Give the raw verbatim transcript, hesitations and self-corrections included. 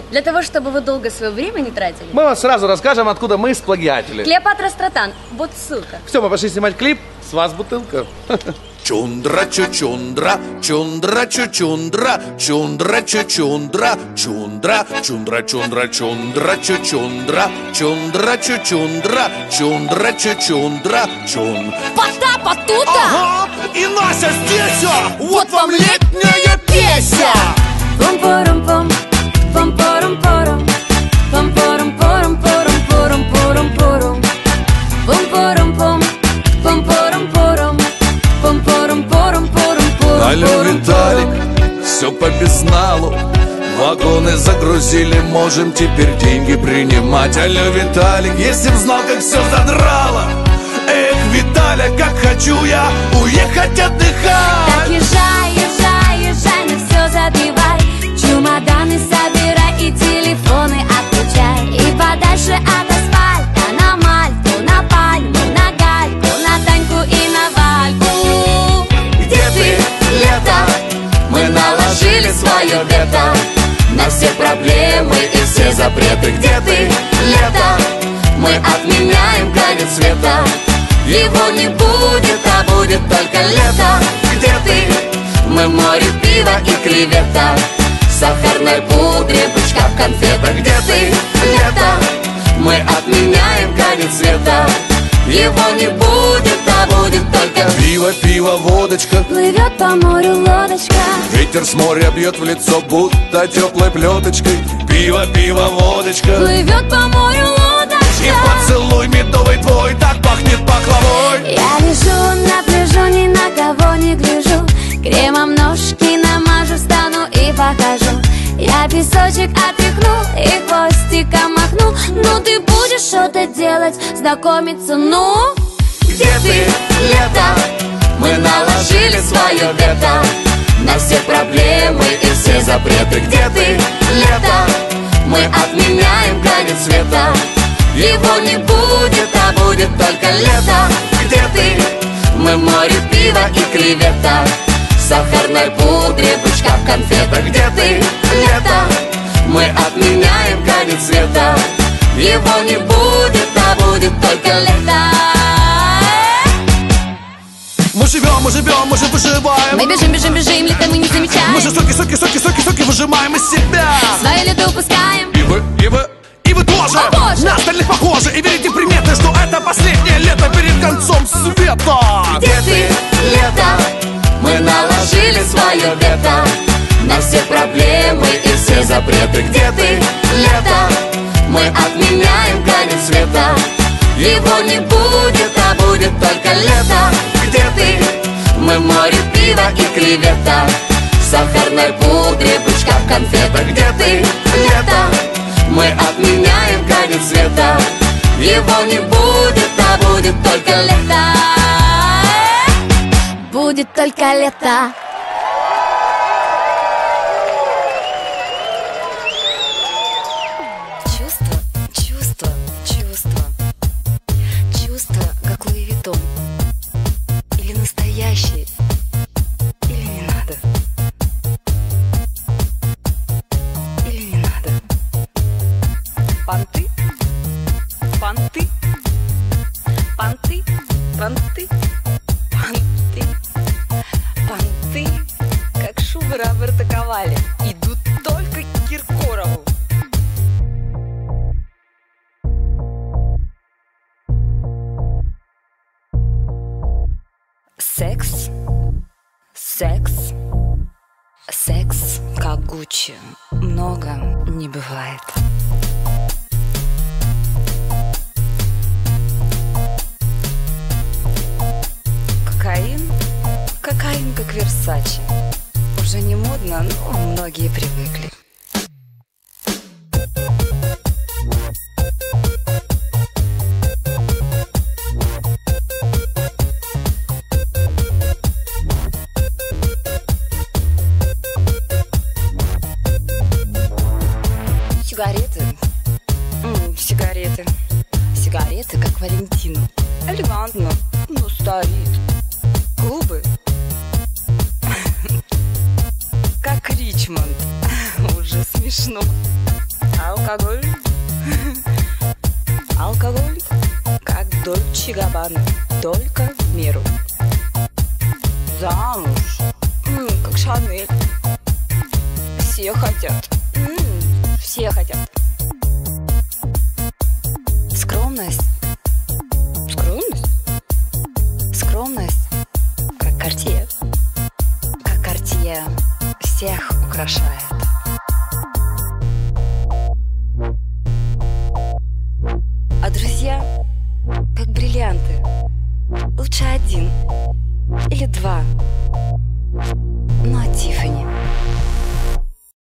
Для того, чтобы вы долго свое время не тратили. Мы вам сразу расскажем, откуда мы сплагиатели. Клеопатра Стратан. Вот ссылка. Все, мы пошли снимать клип. С вас бутылка. Чундра чучундра, чундра чучундра, чундра чучундра, чундра, чундра чундра чундра чучундра, чундра чучундра, чундра чучундра, чун. Потапа тута! Ага, и Нася здесь, вот вам летняя песня! Пом-пором-пом, пом-пором-пором, пом-пором-пором-пором, пором-пором-пором, пом-пором-пом, пом-пором-пором, пом-пором-пором-пором-пором. Алло, Виталик, все по безналу. Вагоны загрузили, можем теперь деньги принимать. Алло, Виталик, если б знал, как все задрало. Эх, Виталя, как хочу я уехать отдыхать. Так езжай, езжай, езжай, на все забивай. Чемоданы собирай и телефоны отключай. И подальше от асфальта на Мальту, на Пальму, на Гальку, на Таньку и на Вальку. Где ты, лето? Мы наложили свое вето на все проблемы и все запреты. Где ты, лето? Мы отменяем конец света. Его не будет, а будет только лето. Где ты? Мы море пива и креветок, сахарной пудре, бычка в конфетах. Где ты, лето? Мы отменяем конец света. Его не будет, а будет только пиво, пиво, водочка. Плывет по морю лодочка. Ветер с моря бьет в лицо, будто теплой плеточкой. Пиво, пиво, водочка. Плывет по морю лодочка. И поцелуй медовый твой так пахнет пахлавой. Я лежу на пляжу, ни на кого не гляжу. Кремом ножки намажу, встану и похожу. Я песочек отряхну и хвостиком махну. Ну ты будешь что-то делать, знакомиться, ну? Где ты, лето? Мы наложили свое вето на все проблемы и все запреты. Где ты, лето? Мы отменяем конец света. Его не будет, а будет только лето. Где ты? Мы море пива и креветок, сахарной пудре, бычка в конфетах. Где ты, лето? Мы отменяем конец света. Его не будет, а будет только лето. Мы живем, мы живем, мы же выживаем. Мы бежим, бежим, бежим, лето мы не замечаем. Мы же соки, соки, соки, соки, соки выжимаем из себя. Свое лето упускаем. И вы, и вы, и вы тоже. О, Боже! На остальных похожи. И верите в приметы, что это последнее лето перед концом света. Где ты, лето? Мы наложили свое вето на все проблемы и все запреты. Где ты, лето? Мы отменяем конец света. Его не будет, а будет только лето. Где ты? Мы море пива и креветок, сахарной пудре, бычка в конфетах. Где ты, лето? Мы отменяем конец света. Его не будет, а будет только лето. Будет только лето. Чувство, чувство, чувство. Чувство, как Луи Виттон. Или настоящий, или не надо. Или не надо. Понты, понты, понты, понты, понты, понты, как шубы Роберта Ковали, идут только к Киркорову. Секс, секс, секс, как Гуччи, много не бывает. Кокаин, кокаин как Версачи. Уже не модно, но многие привыкли. Сигареты, М, сигареты, сигареты как Валентину. Элегантно, но старит. Губы как Ричмонд. Уже смешно. Алкоголь. Алкоголь, как Дольче Габбана, только в меру. Замуж, м, как Шанель. Все хотят, м, все хотят. Скромность. Скромность? Скромность, как Картье. Как Картье всех украшает. А друзья, как бриллианты. Лучше один или два. Но от Тиффани.